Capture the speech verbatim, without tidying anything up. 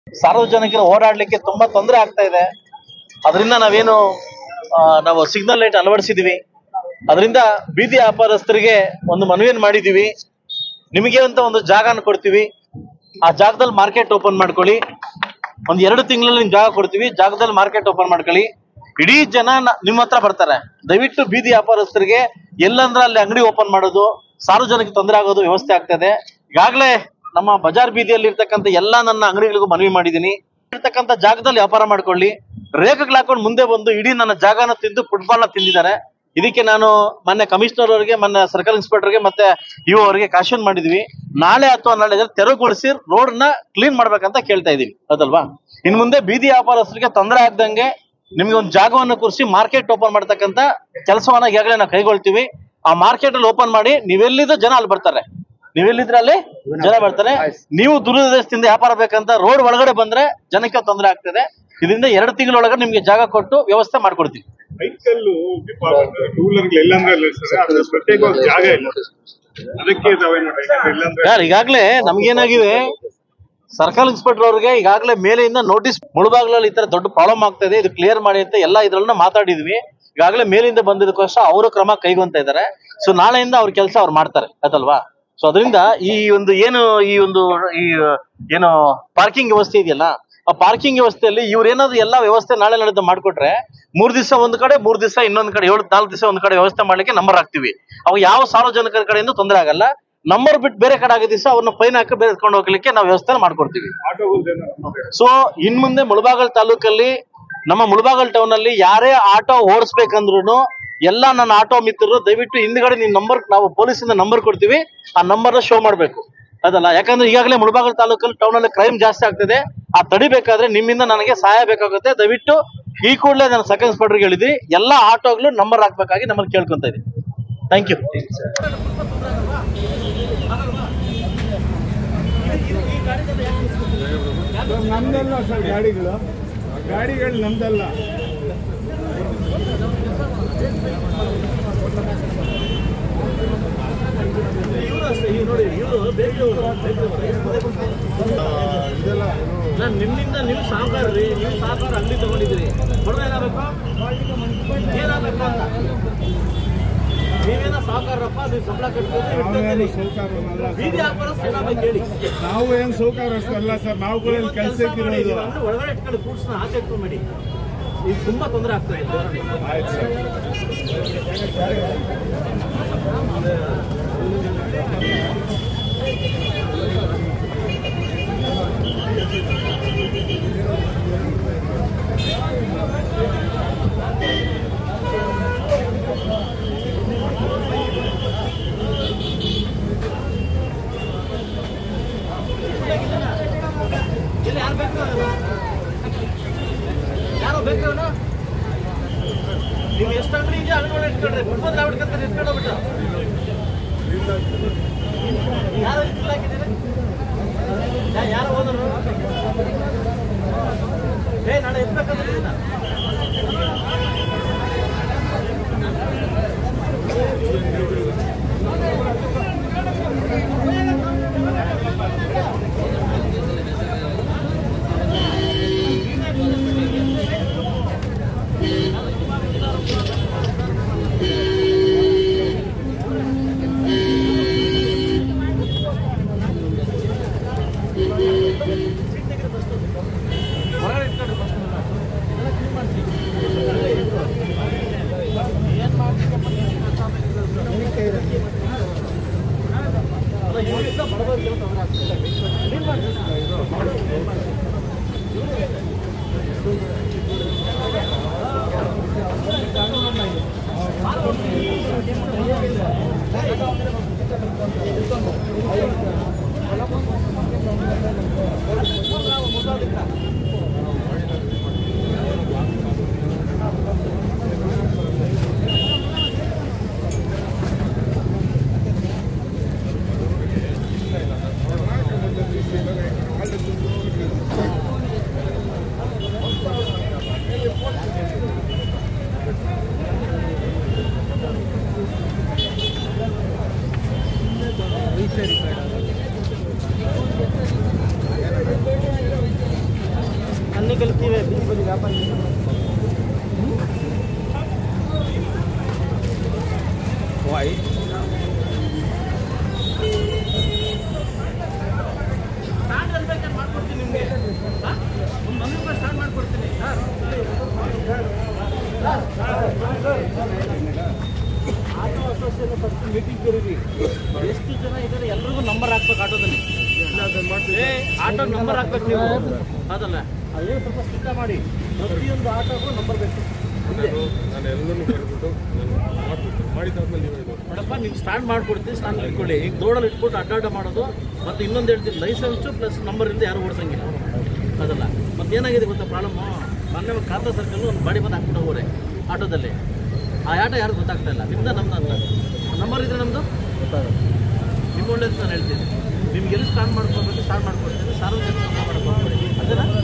ಸಾರ್ವಜನಿಕರು ಓಡಾಡ್ಲಿಕ್ಕೆ ತುಂಬಾ ತೊಂದರೆ ಆಗ್ತಾ ಇದೆ. ಅದರಿಂದ ನಾವೇನು ನಾವು ಸಿಗ್ನಲ್ ಲೈಟ್ ಅಳವಡಿಸಿದೀವಿ. ಅದರಿಂದ ಬೀದಿ ವ್ಯಾಪಾರಸ್ಥರಿಗೆ ಒಂದು ಮನವಿಯನ್ನು ಮಾಡಿದೀವಿ. ನಿಮಗೆ ಅಂತ ಒಂದು ಜಾಗನ ಕೊಡ್ತೀವಿ, ಆ ಜಾಗದಲ್ಲಿ ಮಾರ್ಕೆಟ್ ಓಪನ್ ಮಾಡ್ಕೊಳ್ಳಿ. ಒಂದ್ ಎರಡು ತಿಂಗಳಲ್ಲಿ ನಿಮ್ ಜಾಗ ಕೊಡ್ತೀವಿ, ಜಾಗದಲ್ಲಿ ಮಾರ್ಕೆಟ್ ಓಪನ್ ಮಾಡ್ಕೊಳ್ಳಿ. ಇಡೀ ಜನ ನಿಮ್ಮ ಹತ್ರ ಬರ್ತಾರೆ. ದಯವಿಟ್ಟು ಬೀದಿ ವ್ಯಾಪಾರಸ್ಥರಿಗೆ ಎಲ್ಲಂದ್ರೆ ಅಲ್ಲಿ ಅಂಗಡಿ ಓಪನ್ ಮಾಡೋದು, ಸಾರ್ವಜನಿಕ ತೊಂದರೆ ಆಗೋದು ವ್ಯವಸ್ಥೆ ಆಗ್ತದೆ. ಈಗಾಗಲೇ ನಮ್ಮ ಬಜಾರ್ ಬೀದಿಯಲ್ಲಿ ಇರ್ತಕ್ಕಂಥ ಎಲ್ಲಾ ನನ್ನ ಅಂಗಡಿಗಳಿಗೂ ಮನವಿ ಮಾಡಿದೀನಿ. ಇರ್ತಕ್ಕಂಥ ಜಾಗದಲ್ಲಿ ವ್ಯಾಪಾರ ಮಾಡ್ಕೊಳ್ಳಿ. ರೇಖೆಗಳು ಹಾಕೊಂಡು ಮುಂದೆ ಬಂದು ಇಡೀ ನನ್ನ ಜಾಗನ ತಿಂದು ಫುಟ್ಬಾಲ್ ನ ತಿಂದಿದ್ದಾರೆ. ಇದಕ್ಕೆ ನಾನು ಮೊನ್ನೆ ಕಮಿಷನರ್ ಅವರಿಗೆ, ಮೊನ್ನೆ ಸರ್ಕಲ್ ಇನ್ಸ್ಪೆಕ್ಟರ್ಗೆ ಮತ್ತೆ ಇಒ ಅವರಿಗೆ ಕಾಶನ್ ಮಾಡಿದ್ವಿ. ನಾಳೆ ಅಥವಾ ನಾಳೆ ತೆರವುಗೊಳಿಸಿ ರೋಡ್ ನ ಕ್ಲೀನ್ ಮಾಡ್ಬೇಕಂತ ಕೇಳ್ತಾ ಇದೀವಿ. ಅದಲ್ವಾ? ಇನ್ ಮುಂದೆ ಬೀದಿ ವ್ಯಾಪಾರಸ್ಥರಿಗೆ ತೊಂದರೆ ಆಗ್ದಂಗೆ ನಿಮ್ಗೆ ಒಂದು ಜಾಗವನ್ನು ಕುರಿಸಿ ಮಾರ್ಕೆಟ್ ಓಪನ್ ಮಾಡ್ತಕ್ಕಂಥ ಕೆಲಸವನ್ನ ಈಗಾಗಲೇ ನಾವು ಕೈಗೊಳ್ತೀವಿ. ಆ ಮಾರ್ಕೆಟ್ ಅಲ್ಲಿ ಓಪನ್ ಮಾಡಿ ನೀವೆಲ್ಲಿದ್ದ ಜನ ಅಲ್ಲಿ ಬರ್ತಾರೆ, ನೀವೆಲ್ಲಿದ್ರೆ ಅಲ್ಲಿ ಜನ ಬರ್ತಾರೆ. ನೀವು ದೂರದೇಶದಿಂದ ವ್ಯಾಪಾರ ಬೇಕಂತ ರೋಡ್ ಒಳಗಡೆ ಬಂದ್ರೆ ಜನಕ್ಕೆ ತೊಂದರೆ ಆಗ್ತದೆ. ಇದರಿಂದ ಎರಡು ತಿಂಗಳೊಳಗೆ ನಿಮ್ಗೆ ಜಾಗ ಕೊಟ್ಟು ವ್ಯವಸ್ಥೆ ಮಾಡ್ಕೊಡ್ತೀವಿ. ಈಗಾಗಲೇ ನಮ್ಗೇನಾಗಿದೆ, ಸರ್ಕಲ್ ಇನ್ಸ್ಪೆಕ್ಟರ್ ಅವ್ರಿಗೆ ಈಗಾಗಲೇ ಮೇಲೆಯಿಂದ ನೋಟಿಸ್, ಮುಳುಬಾಗ್ಲಲ್ಲಿ ಈ ತರ ದೊಡ್ಡ ಪ್ರಾಬ್ಲಮ್ ಆಗ್ತಾ ಇದೆ, ಇದು ಕ್ಲಿಯರ್ ಮಾಡಿ ಅಂತ ಎಲ್ಲ ಇದ್ರನ್ನ ಮಾತಾಡಿದ್ವಿ. ಈಗಾಗಲೇ ಮೇಲಿಂದ ಬಂದಿದ್ದಕ್ಕೋಸ್ಕರ ಅವರು ಕ್ರಮ ಕೈಗೊಂತ ಇದ್ದಾರೆ. ಸೊ ನಾಳೆಯಿಂದ ಅವ್ರ ಕೆಲಸ ಅವ್ರು ಮಾಡ್ತಾರೆ, ಅದಲ್ವಾ? ಸೊ ಅದರಿಂದ ಈ ಒಂದು ಏನು ಈ ಒಂದು ಈ ಏನು ಪಾರ್ಕಿಂಗ್ ವ್ಯವಸ್ಥೆ ಇದೆಯಲ್ಲ, ಆ ಪಾರ್ಕಿಂಗ್ ವ್ಯವಸ್ಥೆಯಲ್ಲಿ ಇವ್ರು ಏನಾದ್ರು ಎಲ್ಲಾ ವ್ಯವಸ್ಥೆ ನಾಳೆ ನಾಳೆ ಮಾಡ್ಕೊಟ್ರೆ ಮೂರ್ ದಿವಸ ಒಂದ್ ಕಡೆ, ಮೂರ್ ದಿವಸ ಇನ್ನೊಂದ್ ಕಡೆ, ಏಳು ನಾಲ್ಕು ದಿವಸ ಒಂದ್ ಕಡೆ ವ್ಯವಸ್ಥೆ ಮಾಡ್ಲಿಕ್ಕೆ ನಂಬರ್ ಹಾಕ್ತಿವಿ. ಅವಾಗ ಯಾವ ಸಾರ್ವಜನಿಕರ ಕಡೆಯಿಂದ ತೊಂದರೆ ಆಗಲ್ಲ. ನಂಬರ್ ಬಿಟ್ಟು ಬೇರೆ ಕಡೆ ಆಗೋ ದಿವಸ ಅವ್ರನ್ನ ಫೈನ್ ಹಾಕಿ ಬೇರೆ ಎತ್ಕೊಂಡು ಹೋಗ್ಲಿಕ್ಕೆ ನಾವು ವ್ಯವಸ್ಥೆ ಮಾಡ್ಕೊಡ್ತೀವಿ. ಸೊ ಇನ್ ಮುಂದೆ ಮುಳಬಾಗಲ್ ತಾಲೂಕಲ್ಲಿ, ನಮ್ಮ ಮುಳಬಾಗಲ್ ಟೌನ್ ಅಲ್ಲಿ ಯಾರೇ ಆಟೋ ಓಡಿಸ್ಬೇಕಂದ್ರು ಎಲ್ಲ ನನ್ನ ಆಟೋ ಮಿತ್ರರು ದಯವಿಟ್ಟು ಹಿಂದ್ಗಡೆ ನಿನ್ ನಂಬರ್, ನಾವು ಪೊಲೀಸಿಂದ ನಂಬರ್ ಕೊಡ್ತೀವಿ, ಆ ನಂಬರ್ ಶೋ ಮಾಡ್ಬೇಕು, ಅದಲ್ಲ? ಯಾಕಂದ್ರೆ ಈಗಾಗಲೇ ಮುಳಬಾಗಲ್ ತಾಲೂಕಲ್ಲಿ ಟೌನ್ ಅಲ್ಲಿ ಕ್ರೈಮ್ ಜಾಸ್ತಿ ಆಗ್ತದೆ. ಆ ತಡಿಬೇಕಾದ್ರೆ ನಿಮ್ಮಿಂದ ನನಗೆ ಸಹಾಯ ಬೇಕಾಗುತ್ತೆ. ದಯವಿಟ್ಟು ಈ ಕೂಡಲೇ ನಾನು ಸರ್ಕಲ್ ಇನ್ಸ್ಪೆಕ್ಟರ್ಗೆ ಹೇಳಿದ್ವಿ, ಎಲ್ಲಾ ಆಟೋಗಳು ನಂಬರ್ ಹಾಕ್ಬೇಕಾಗಿ ನಮ್ಮಲ್ಲಿ ಕೇಳ್ಕೊಂತ ಇದ್ದೀವಿ. Thank you. ನಮ್ದಲ್ಲ ಸರ್ ಗಾಡಿಗಳು, ಗಾಡಿಗಳು ನಮ್ದಲ್ಲ. ನಿಮ್ಮಿಂದ ನೀವು ಸಹಕಾರ ರೀ, ನೀವು ಸಹಕಾರ ಅಂಗಡಿ ತಗೊಂಡಿದ್ದೀರಿ, ಹೊಡೆದ ಏನಾಗಬೇಕು, ಏನಾಗಬೇಕು ಅಂತ ನೀವೇನ ಸಹಕಾರಪ್ಪ, ನೀವು ಸಂಬಳ ಕಟ್ತೀರಿ, ಬೀದಿ ವ್ಯಾಪಾರಸ್ಥರು ಏನಾಗಬೇಕು ಹೇಳಿ. ನಾವು ಏನ್ ಸೌಕರ್ಯಲ್ಲ ಸರ್, ನಾವು ಕೂಡ ಕೆಲಸಕ್ಕೆ ಒಳಗಡೆ ಇಟ್ಕೊಂಡು ಫ್ರೂಟ್ಸ್ ನ ಆಚೆ ಇಟ್ಕೊಂಡು ಮಾಡಿ, ಈಗ ತುಂಬಾ ತೊಂದರೆ ಆಗ್ತದೆ. ಆಯ್ತು ಸರ್. ಯಾರೋ ಬೇಕು ನೀವು ಎಷ್ಟು ಅಂಗಡಿ ಇದೆ ಅಂಗಡಿ ಇಟ್ಕೊಂಡ್ರೆ ಫುಟ್ಬಾಲ್ ಆಡ್ಕೊಂತಾರೆ, ಇಟ್ಕೊಂಡೋಗ್ಬಿಟ್ಟು ಯಾರು ಯಾರು ಹೋದ್ರು ಏ ನಾಳೆ ಎತ್ಬೇಕಂದ್ರೆ Thank you. ಕಲಿತೀವಿ ವ್ಯಾಪಾರ ವಾಯ್ ಮಾಡ್ಕೊಡ್ತೀನಿ ನಿಮಗೆ ಒಂದು ಮನೆ ರೂಪಾಯಿ ಸ್ಟಾರ್ಟ್ ಮಾಡ್ಕೊಡ್ತೀನಿ ಆಟೋ ಅಸೋಸಿಯೇಷನ್ ಫಸ್ಟ್ ಮೀಟಿಂಗ್ ಕರೀರಿ ಎಷ್ಟು ಜನ ಇದ್ದಾರೆ ಎಲ್ರಿಗೂ ನಂಬರ್ ಹಾಕ್ಬೇಕು ಆಟೋದಲ್ಲಿ ಆಟೋ ನಂಬರ್ ಹಾಕ್ಬೇಕು ನೀವು ಅದಲ್ಲ ಅದೇ ಸ್ವಲ್ಪ ಸಿದ್ಧ ಮಾಡಿ ಪ್ರತಿಯೊಂದು ಆಟೋಗೂ ನಂಬರ್ ಬೇಕು ನಾನು ಎಲ್ಲರೂ ಕರೆದ್ಬಿಟ್ಟು ಮಾಡಿದ್ದಾದ್ಮೇಲೆ ನೀವು ನೋಡಪ್ಪ ನೀವು ಸ್ಟಾರ್ಟ್ ಮಾಡ್ಕೊಡ್ತೀನಿ ಸ್ಟಾರ್ಟ್ ಇಟ್ಕೊಳ್ಳಿ ಈಗ ರೋಡಲ್ಲಿ ಇಟ್ಬಿಟ್ಟು ಅಡ್ಡಾಟ ಮಾಡೋದು ಮತ್ತು ಇನ್ನೊಂದು ಹೇಳ್ತೀನಿ ಲೈಸೆನ್ಸು ಪ್ಲಸ್ ನಂಬರ್ ಇಲ್ಲದೆ ಯಾರು ಓಡಿಸಂಗಿಲ್ಲ ಅದಲ್ಲ ಮತ್ತು ಏನಾಗಿದೆ ಗೊತ್ತಾ ಪ್ರಾಬ್ಲಮ್ಮು ಮೊನ್ನೆ ಖಾತಾ ಸರ್ಕಲ್ ಒಂದು ಬಾಡಿ ಬಂದು ಹಾಕ್ಬಿಟ್ಟು ಹೋಗೋರೆ ಆಟೋದಲ್ಲಿ ಆ ಆಟೋ ಯಾರು ಗೊತ್ತಾಗ್ತಾ ಇಲ್ಲ ನಿಮ್ದು ನಮ್ದು ಅಂತ ನಂಬರ್ ಇದ್ರೆ ನಮ್ಮದು ನಿಮ್ಮ ಒಳ್ಳೇದು ನಾನು ಹೇಳ್ತೀನಿ ನಿಮ್ಗೆ ಎಲ್ಲಿ ಸ್ಟಾರ್ಟ್ ಮಾಡ್ಕೊಬೇಕು ಸ್ಟಾರ್ಟ್ ಮಾಡ್ಕೊಡ್ತೀನಿ ಸಾರ್ವಜನಿಕ ಮಾಡ್ಕೊಡ್ತೀನಿ ಅದನ್ನು